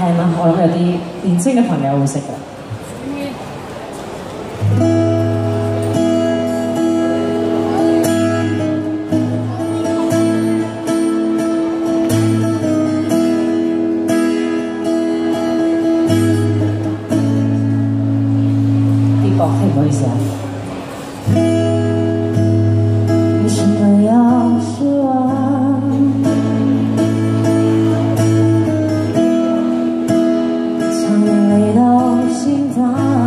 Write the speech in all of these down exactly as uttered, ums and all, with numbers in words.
聽啦，我諗有啲年青嘅朋友會識㗎。啲樂器唔好意思啊。為什麼要失望？常眼淚到心臟，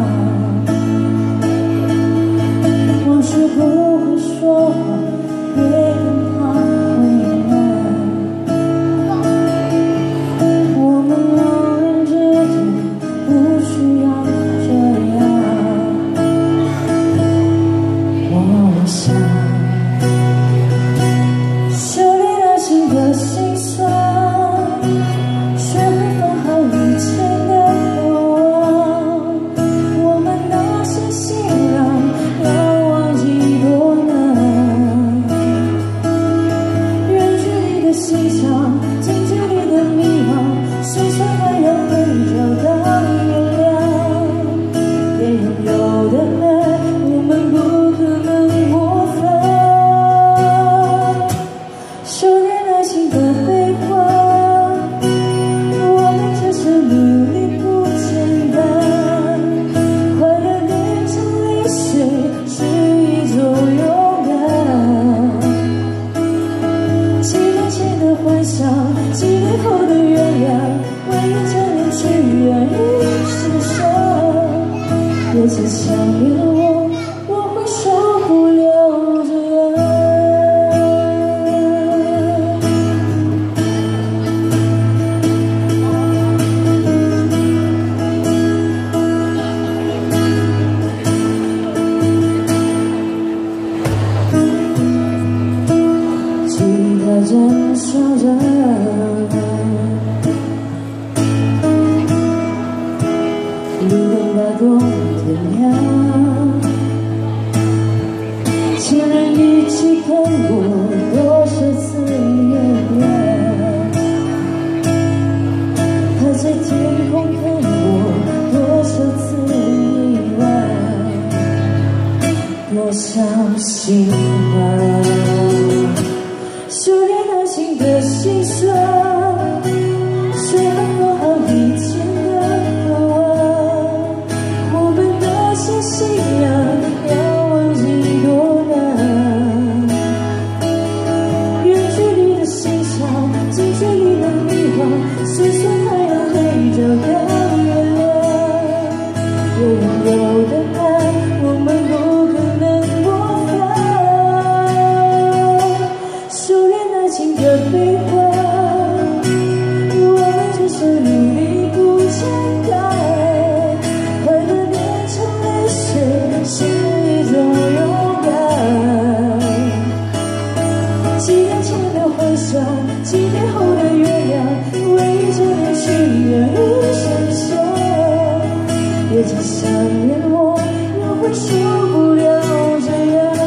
往事不會說話，別跟他為難。我們兩人之間不需要這樣。我想修煉愛情的心酸，學會分好以前的渴望。我們那些信仰要忘記多難。遠距離的欣賞，近距離的迷茫，心酸還要會找到原諒。別人有的愛，我們不可能模仿。修煉愛情的悲歡，我們只是努力不簡單。快樂變成淚水，是一種勇敢。幾年前的幻想，幾年後的原諒，為一張臉去願意施捨。別再想念我，我會受不了這樣。吉他震簌着，路燈擺動天亮。前人一起看過多少次月亮，他在天空看過多少次意外，多少心慌。修煉愛情的心酸，學會過好以前的渴望。我們那些信仰要忘記多難。遠距離的欣賞，近距離的迷惘，心酸還要會找到原諒。別人有的愛，我們不可能模仿。修煉愛情的悲歡，我們只是努力不簡單。快樂變成淚水，是一種勇敢。幾年前的幻想，幾年後的原諒，為一張臉去願意施捨。別再想念我，我會受不了這樣。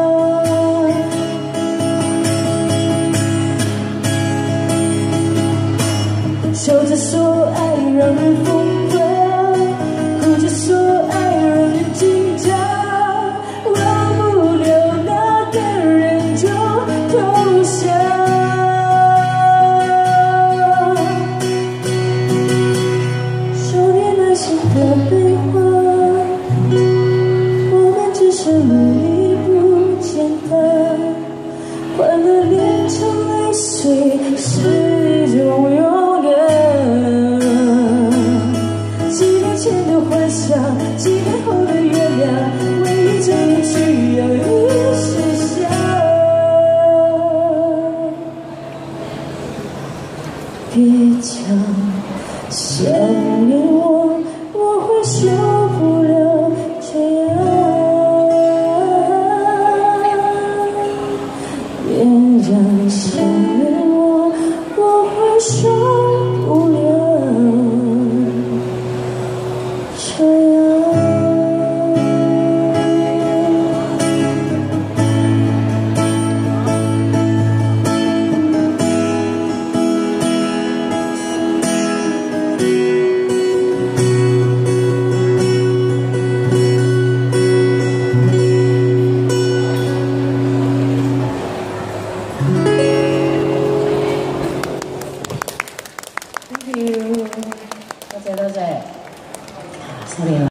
笑着說愛讓人瘋狂，哭着說愛讓人緊張，忘不了那個人就投降。修煉愛情的悲歡，我們只是努力不簡單。快樂變成淚水，是一種勇敢。幾年前的幻想，幾年後的原諒，為一張臉去願意施捨。別講想念我，我會受不了這樣。別讓想念我，我會受不了這樣。 you， 多謝多謝，收斂啦。